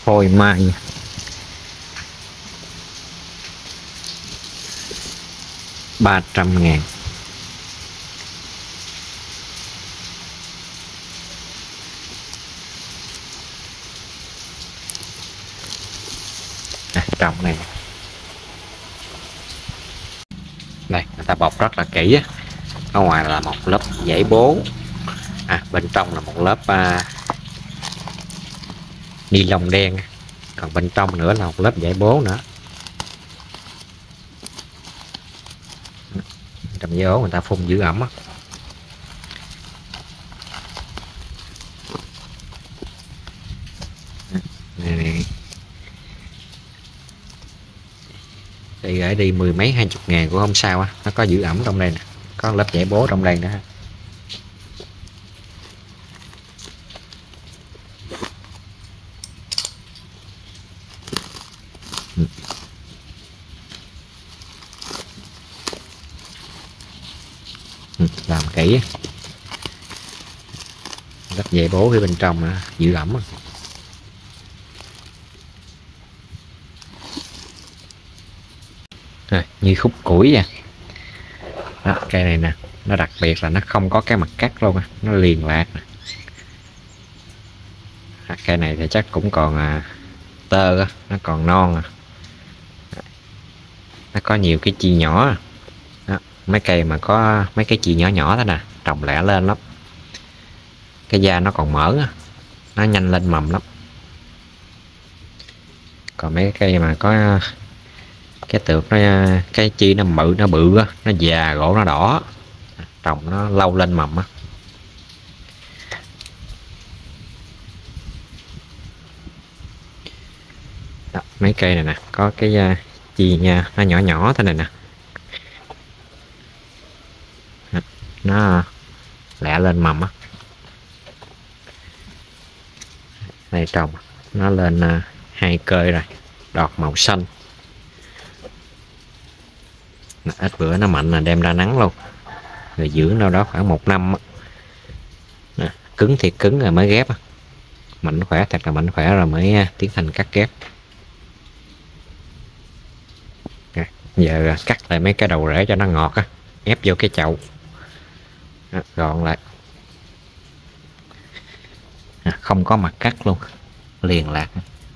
Phôi mai 300.000. Trồng này đây người ta bọc rất là kỹ á. Ở ngoài là một lớp vải bố, bên trong là một lớp ni lông đen, còn bên trong nữa là một lớp vải bố nữa. Trong vải bố người ta phun giữ ẩm á. Này. Thì gửi đi 10 mấy 20 ngàn cũng không sao á, nó có giữ ẩm trong đây nè, có lớp vải bố trong đây nữa. Làm kỹ, lớp vải bố phía bên trong giữ ẩm. Như khúc củi nha. Đó, cây này nè, nó đặc biệt là nó không có cái mặt cắt luôn, nó liền lạc nè. Cây này thì chắc cũng còn tơ, nó còn non. Nó có nhiều cái chi nhỏ. Đó, mấy cây mà có mấy cái chi nhỏ nhỏ thế nè, trồng lẻ lên lắm. Cái da nó còn mở, nó nhanh lên mầm lắm. Còn mấy cây mà có cái tược nó, cái chi nó bự nó già, gỗ nó đỏ, trồng nó lâu lên mầm á. Đó, mấy cây này nè có cái chi nha, nó nhỏ nhỏ thế này nè, nó lẹ lên mầm á. Đây trồng nó lên 2 cơi rồi, đọt màu xanh. Ít bữa nó mạnh là đem ra nắng luôn, rồi dưỡng đâu đó khoảng 1 năm. Cứng thì cứng rồi mới ghép, mạnh khỏe thật là mạnh khỏe rồi mới tiến hành cắt ghép. Giờ cắt lại mấy cái đầu rễ cho nó ngọt á, ép vô cái chậu, gọn lại, không có mặt cắt luôn, liền lạc.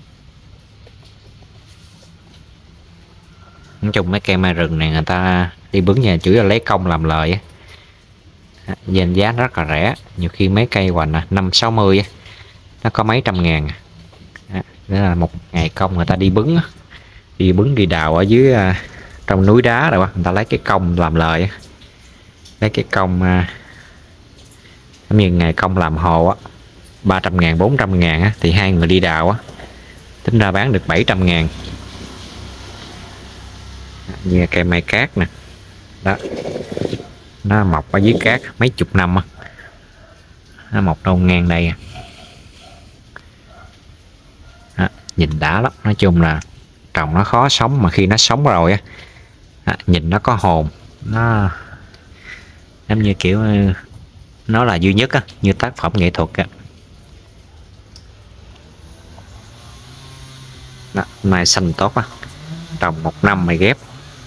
Nói chung mấy cây mai rừng này người ta đi bứng nhà chủ yếu là lấy công làm lời á. Với giá rất là rẻ, nhiều khi mấy cây hoành 5-60 nó có mấy trăm ngàn. Đó là một ngày công người ta đi bứng, đi đào ở dưới trong núi đá rồi, người ta lấy cái công làm lời, lấy cái công giống như ngày công làm hồ 300 ngàn 400 ngàn thì 2 người đi đào tính ra bán được 700 ngàn. Như cây mai cát nè, đó nó mọc ở dưới cát mấy chục năm nó mọc đâu ngang đây. Đó, nhìn đã lắm. Nói chung là trồng nó khó sống, mà khi nó sống rồi nhìn nó có hồn, nó giống như kiểu nó là duy nhất như tác phẩm nghệ thuật Đó, mai xanh tốt trồng 1 năm mày ghép.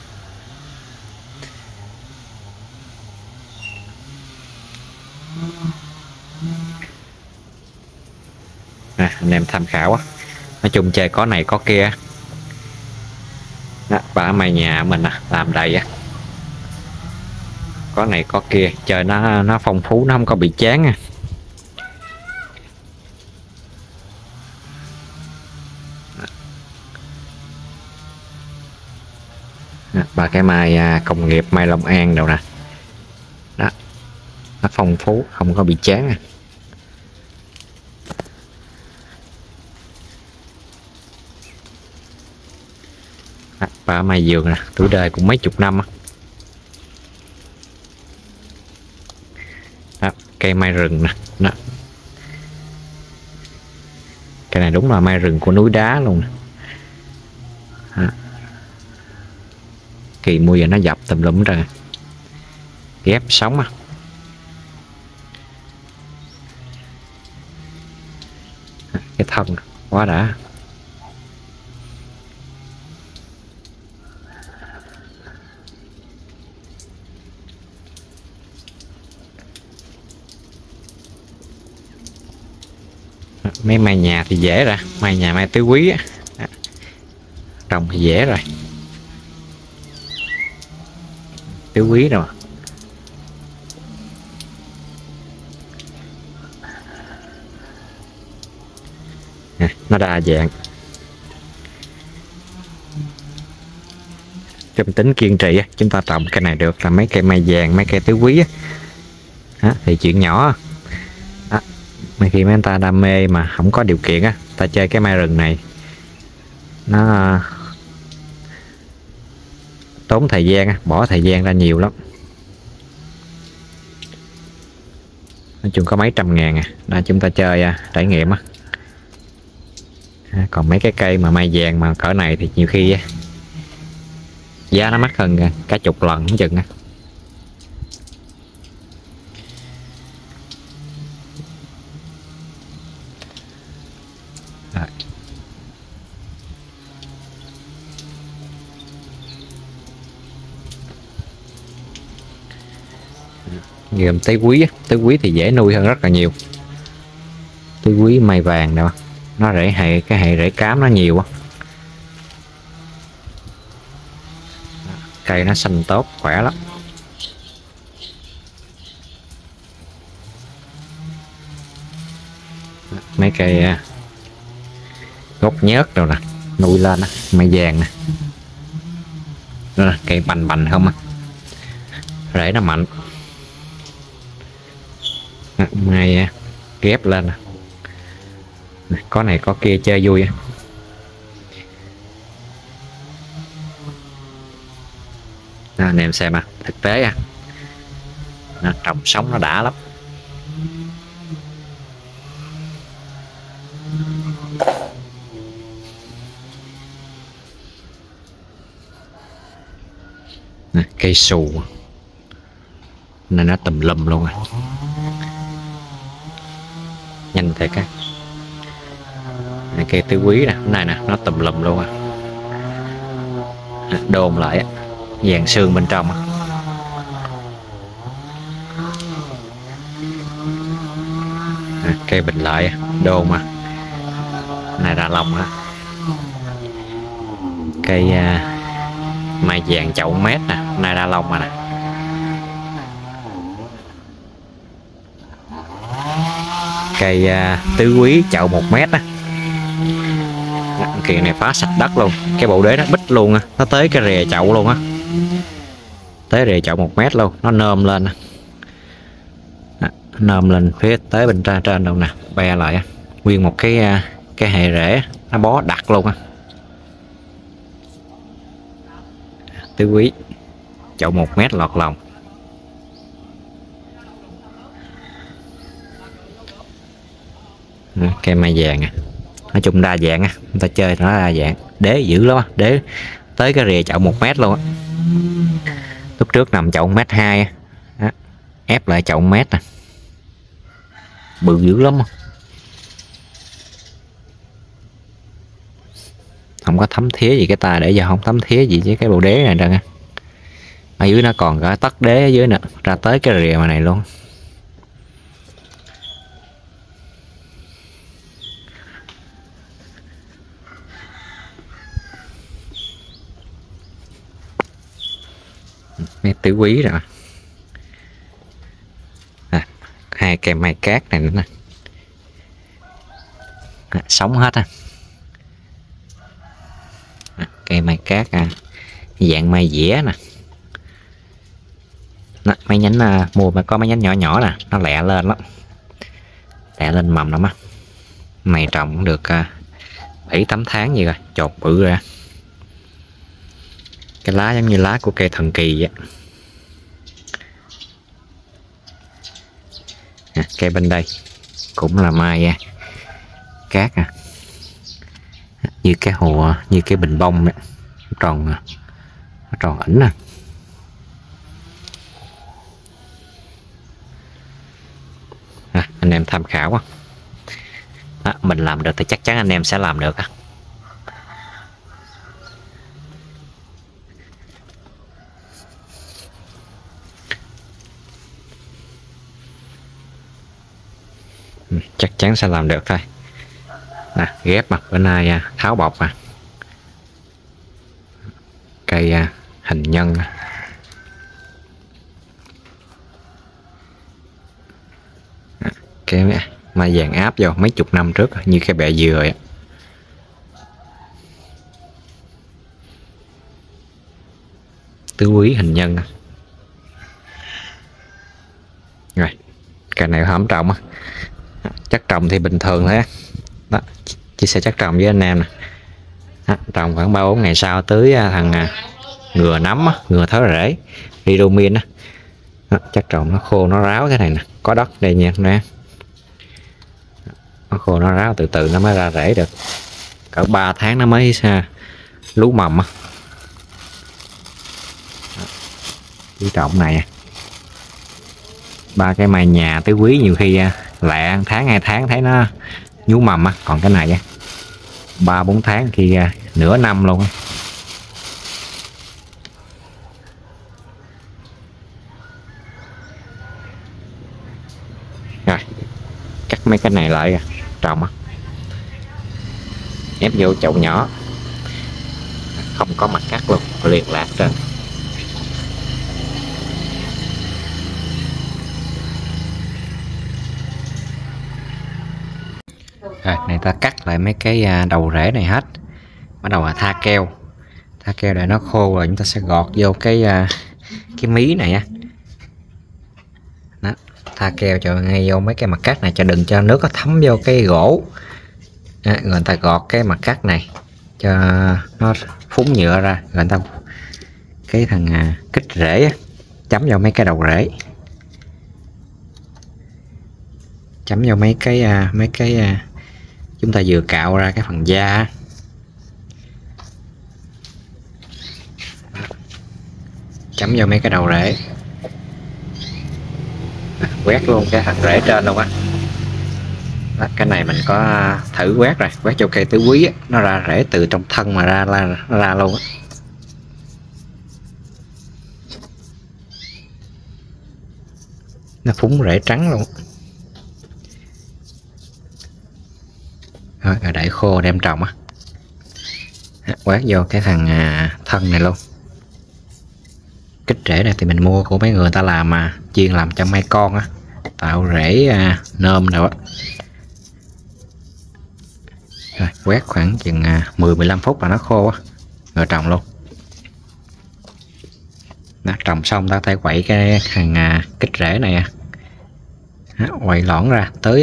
Anh em tham khảo nói chung chơi có này có kia. Đó, và mày nhà mình làm đầy có này có kia, chơi nó phong phú, nó không có bị chán Và cái mai công nghiệp, mai Long An đâu nè, đó nó phong phú, không có bị chán Và mai vườn nè, tuổi đời cũng mấy chục năm đó, cây mai rừng nè, đó. Cái này đúng là mai rừng của núi đá luôn nè. Kỳ mua giờ nó dập tùm lum rồi, ghép sống cái thân quá đã. Mấy mai nhà thì dễ rồi, mai nhà mai tứ quý á, trồng thì dễ rồi, tứ quý rồi. Nó đa dạng. Trong tính kiên trì á, chúng ta trồng cây này được là mấy cây mai vàng, mấy cây tứ quý á, thì chuyện nhỏ á. Mấy khi mấy người ta đam mê mà không có điều kiện á, ta chơi cái mai rừng này nó tốn thời gian á, bỏ thời gian ra nhiều lắm. Nói chung có mấy trăm ngàn là chúng ta chơi trải nghiệm á. Còn mấy cái cây mà mai vàng mà cỡ này thì nhiều khi giá nó mắc hơn cả chục lần không chừng á. Gồm tứ quý, tứ quý thì dễ nuôi hơn rất là nhiều. Tứ quý mai vàng đâu, nó rễ cái hệ rễ cám nó nhiều á, cây nó xanh tốt khỏe lắm. Mấy cây gốc nhớt rồi nè, nuôi lên mai vàng nè, đó, cây bành bành không á, rễ nó mạnh. Mai ghép lên nè, có này có kia chơi vui. Anh em xem thực tế nó trồng sống nó đã lắm. Nè, cây xù nên nó tùm lum luôn nhanh thiệt á. Cây tứ quý nè, này nè nó tùm lum luôn đôn lại vàng xương bên trong cây bình lợi đôn này ra lông cây mai vàng chậu mét nè, này ra lông nè. Cây tứ quý chậu 1 mét kỳ này phá sạch đất luôn, cái bộ đế nó bích luôn nó tới cái rìa chậu luôn tới rìa chậu 1 mét luôn, nó nôm lên nôm lên phía tới bên trên đâu nè, be lại nguyên một cái hệ rễ nó bó đặc luôn tứ quý chậu 1 mét lọt lòng. Cây mai vàng nói chung đa dạng người ta chơi nó đa dạng, đế dữ lắm đế tới cái rìa chậu 1 mét luôn lúc trước nằm chậu 1,2 m ép lại chậu 1 mét bự dữ lắm không có thấm thía gì cái tay để giờ không thấm thía gì với cái bộ đế này đâu. Ở dưới nó còn có tất đế ở dưới nè, ra tới cái rìa mà này luôn. Mấy tứ quý rồi 2 cây mai cát này nữa nè, sống hết cây mai cát dạng mai dẻ nè. Mấy nhánh mua mà có mấy nhánh nhỏ nhỏ nè, nó lẹ lên lắm, lẹ lên mầm lắm này trồng cũng được 7-8 tháng gì rồi chột bự ra. Cái lá giống như lá của cây thần kỳ vậy. Cây bên đây cũng là mai cát như cái hồ, như cái bình bông này. Tròn tròn ẩn anh em tham khảo mình làm được thì chắc chắn anh em sẽ làm được chắc chắn sẽ làm được thôi. ghép bữa nay tháo bọc cây hình nhân cái mai vàng áp vô mấy chục năm trước như cái bẹ dừa vậy. Tứ quý hình nhân. Rồi cây này hổng trồng chắc trồng thì bình thường thôi đó, chia sẻ chắc trồng với anh em nè. Trồng khoảng 3-4 ngày sau tới thằng ngừa nấm ngừa thớ rễ Ridomin chắc trồng nó khô nó ráo thế này nè, có đất đây nha nè, nó khô nó ráo từ từ nó mới ra rễ được, cỡ 3 tháng nó mới lú mầm Quý trọng này 3 cái mai nhà tứ quý nhiều khi lẹ 1-2 tháng thấy nó nhú mầm còn cái này 3-4 tháng khi nửa năm luôn Rồi cắt mấy cái này lại trồng ép vô chậu nhỏ, không có mặt cắt luôn, liền lạc trên. Rồi này ta cắt lại mấy cái đầu rễ này hết, bắt đầu là tha keo để nó khô rồi chúng ta sẽ gọt vô cái mí này đó, tha keo cho ngay vô mấy cái mặt cắt này cho đừng cho nước nó thấm vô cái gỗ rồi người ta gọt cái mặt cắt này cho nó phúng nhựa ra, rồi người ta cái thằng kích rễ chấm vào mấy cái đầu rễ, chấm vào mấy cái chúng ta vừa cạo ra cái phần da, chấm vào mấy cái đầu rễ, quét luôn cái thằng rễ trên luôn cái này mình có thử quét rồi, quét cho cây tứ quý nó ra rễ từ trong thân mà ra luôn nó phúng rễ trắng luôn. Rồi để khô đem trồng quét vô cái thằng thân này luôn. Kích rễ này thì mình mua của mấy người ta làm chuyên làm cho mai con tạo rễ nôm rồi rồi quét khoảng chừng 10-15 phút là nó khô rồi trồng luôn. Đó, trồng xong ta tay quậy cái thằng kích rễ này quậy lõn ra tới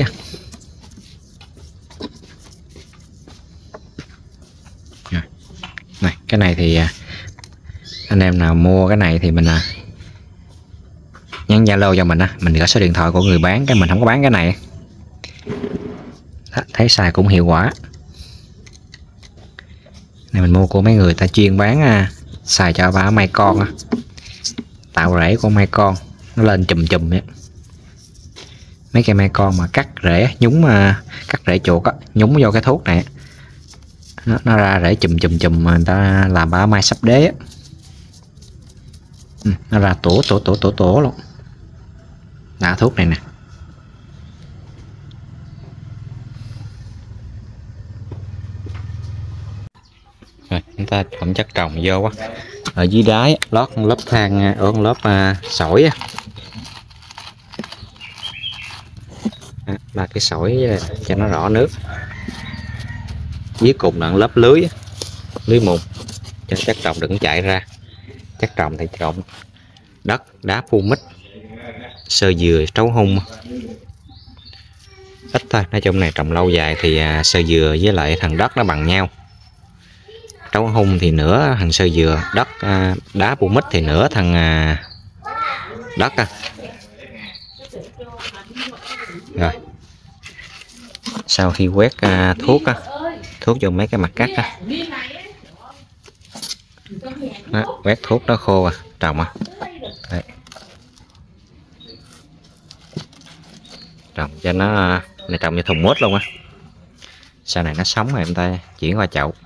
này. Cái này thì anh em nào mua cái này thì mình nhắn Zalo cho mình có số điện thoại của người bán, cái mình không có bán cái này đó, thấy xài cũng hiệu quả này, mình mua của mấy người ta chuyên bán xài cho bà mai con tạo rễ của mai con nó lên chùm ấy. Mấy cây mai con mà cắt rễ nhúng cắt rễ chuột nhúng vô cái thuốc này nó ra rễ chùm mà người ta làm bà mai sắp đế nó ra tổ luôn. Đã thuốc này nè. Rồi chúng ta chọn chất trồng vô ở dưới đáy lót lớp than ở lớp sỏi là cái sỏi cho nó rõ nước, dưới cùng là lớp lưới mùn cho chất trồng đừng chạy ra. Chất trồng thì trộn đất đá phun mít sơ dừa trấu hung ít thôi, nói chung này trồng lâu dài thì sơ dừa với lại thằng đất nó bằng nhau, trấu hung thì nửa thằng sơ dừa, đất đá phun mít thì nửa thằng đất Rồi sau khi quét thuốc vô mấy cái mặt cắt đó, quét thuốc nó khô trồng Đấy. Trồng cho nó này, trồng như thùng mốt luôn sau này nó sống rồi em ta chuyển qua chậu.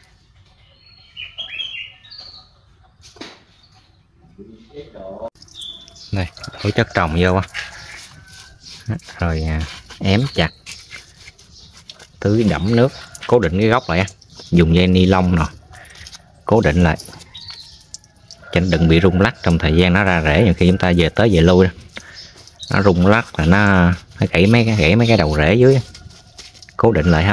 Đây đổ chất trồng vô rồi ém chặt tưới đẫm nước, cố định cái gốc lại, dùng dây ni lông nè cố định lại cho đừng bị rung lắc trong thời gian nó ra rễ. Nhiều khi chúng ta về tới về lui đó, nó rung lắc là nó gãy mấy cái đầu rễ dưới, cố định lại hết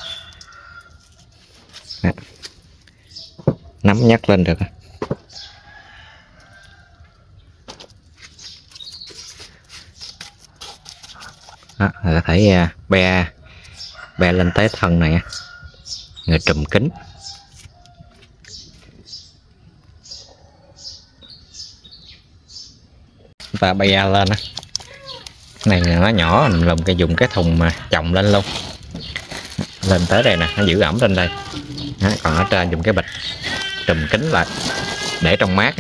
à. Nắm nhắc lên được. Đó, có thể be lên tới thân này rồi trùm kính. Chúng ta be lên á, này nó nhỏ mình lùm cái dùng cái thùng mà chồng lên luôn, lên tới đây nè, nó giữ ẩm lên đây. Đó, còn ở trên dùng cái bịch trùm kính lại để trong mát.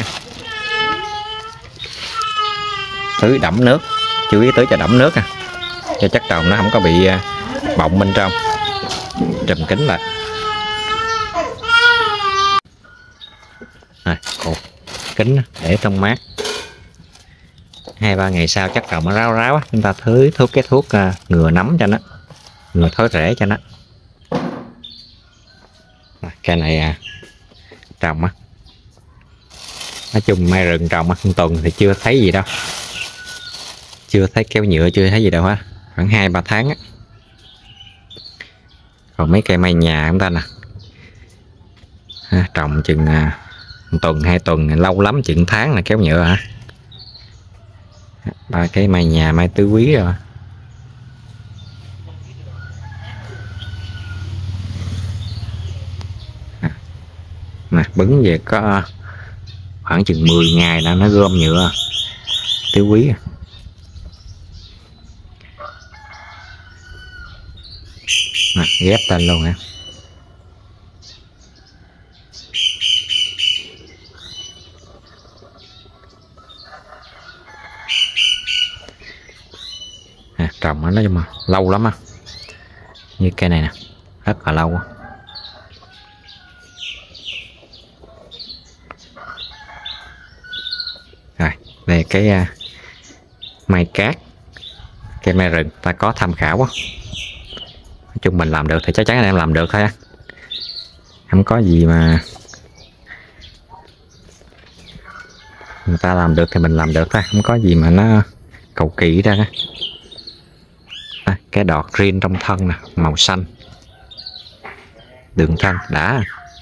Tưới đẫm nước, chú ý tưới cho đẫm nước cho chất trồng nó không có bị bọng bên trong, trùm kính lại. Rồi, cột kính để trong mát. 2-3 ngày sau chắc trồng nó ráo ráo chúng ta tưới cái thuốc ngừa nấm cho nó, ngừa thối rễ cho nó. Cây này trồng nói chung mai rừng trồng một tuần thì chưa thấy gì đâu, chưa thấy kéo nhựa, chưa thấy gì đâu hết, khoảng 2-3 tháng á. Còn mấy cây mai nhà chúng ta nè, trồng chừng 1 tuần 2 tuần, lâu lắm chừng tháng là kéo nhựa hả. 3 cái mai nhà, mai tứ quý rồi. Nè, bứng về có khoảng chừng 10 ngày là nó gom nhựa tứ quý. Nè, ghép tên luôn hả. Trồng nó nhưng mà lâu lắm như cây này nè, rất là lâu. Rồi đây cái mai cát, cây mai rừng ta có tham khảo quá. Nói chung mình làm được thì chắc chắn anh em làm được thôi á, không có gì mà người ta làm được thì mình làm được thôi, không có gì mà nó cầu kỳ ra á. Cái đọt riêng trong thân nè, màu xanh, đường thân đã.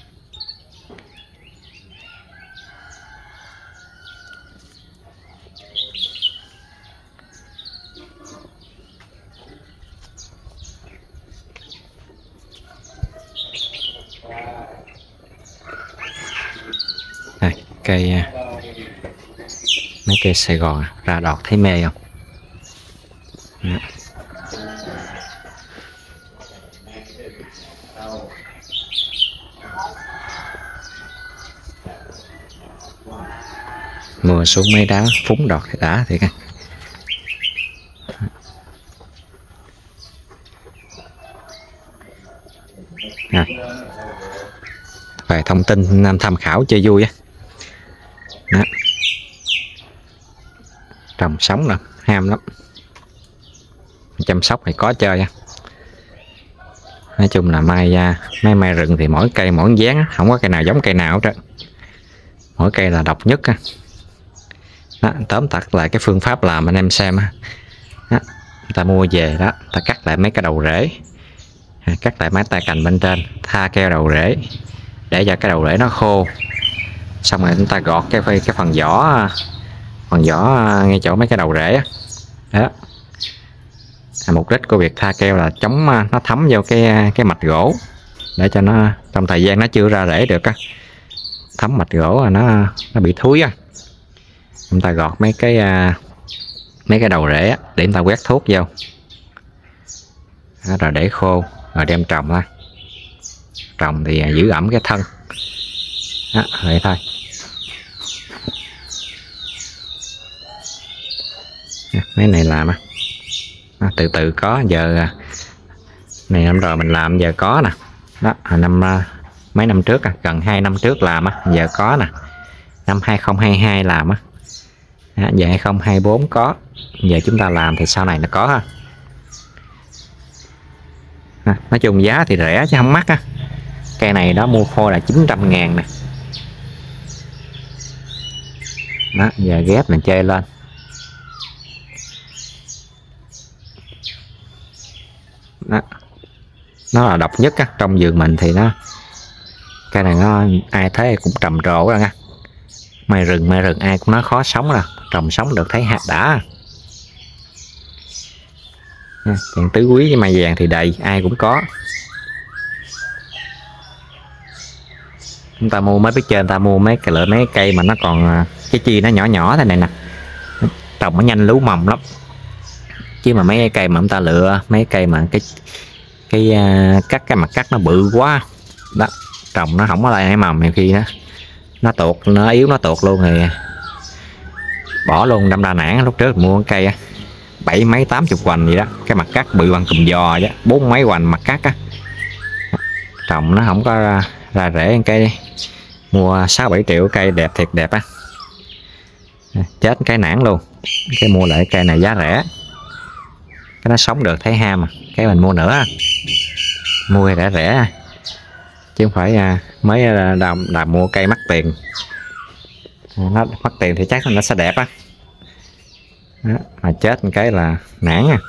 Đây, cây mấy cây Sài Gòn ra đọt thấy mê không? Đó. Mưa xuống mấy đá phúng đọt thì đã thiệt. Về thông tin nên tham khảo chơi vui á. Đó. Trồng sống nè, ham lắm, chăm sóc thì có chơi á. Nói chung là mấy mai rừng thì mỗi cây mỗi dáng, không có cây nào giống cây nào hết trơn, mỗi cây là độc nhất á. Đó, tóm tắt lại cái phương pháp làm anh em xem á. Ta mua về đó, ta cắt lại mấy cái đầu rễ, cắt lại mấy tay cành bên trên, tha keo đầu rễ để cho cái đầu rễ nó khô, xong rồi chúng ta gọt cái phần vỏ ngay chỗ mấy cái đầu rễ đó. Mục đích của việc tha keo là chống nó thấm vô cái mạch gỗ, để cho nó trong thời gian nó chưa ra rễ được á, thấm mạch gỗ là nó bị thúi á. Chúng ta gọt mấy cái đầu rễ á, để chúng ta quét thuốc vô đó, rồi để khô rồi đem trồng thôi. Trồng thì giữ ẩm cái thân đó, vậy thôi. Mấy này làm từ từ có, giờ này năm rồi mình làm giờ có nè. Đó mấy năm trước gần 2 năm trước làm giờ có nè. Năm 2022 làm giờ 2024 có, giờ chúng ta làm thì sau này nó có ha. Nói chung giá thì rẻ chứ không mắc á. Cây này đó mua phôi là 900.000 nè. Đó, giờ ghép mình chơi lên. Đó. Nó là độc nhất á, trong vườn mình thì nó cây này nó ai thấy cũng trầm trồ ra nha. Mai rừng ai cũng nói khó sống rồi, trồng sống được thấy hạt đã. Chuyện tứ quý với mai vàng thì đầy, ai cũng có. Chúng ta mua mấy biết trên, ta mua mấy cây mà nó còn cái chi nó nhỏ nhỏ thế này nè, trồng nó nhanh lú mầm lắm. Chứ mà mấy cây mà chúng ta lựa mấy cây mà cái mặt cắt nó bự quá đó, trồng nó không có lại nảy mầm, nhiều khi nó tuột, nó yếu, nó tuột luôn rồi bỏ luôn. Đâm ra nản. Lúc trước mua cây 7 mấy 80 hoành gì đó, cái mặt cắt bự bằng cùm giò vậy, 4 mấy hoành mặt cắt á, trồng nó không có ra rễ. Cây mua 6-7 triệu cây đẹp thiệt đẹp á, chết cái nản luôn. Cái mua lại cây này giá rẻ, cái nó sống được thấy ham mà, cái mình mua nữa, mua rẻ rẻ chứ không phải mấy đàm mua cây mắc tiền. Nó mắc tiền thì chắc nó sẽ đẹp á, mà chết một cái là nản nha.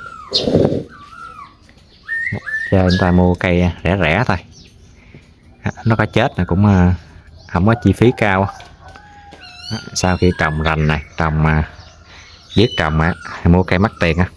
Cho người ta mua cây rẻ rẻ thôi, nó có chết là cũng không có chi phí cao. Sau khi trồng rành này, trồng viết trồng mua cây mắc tiền á.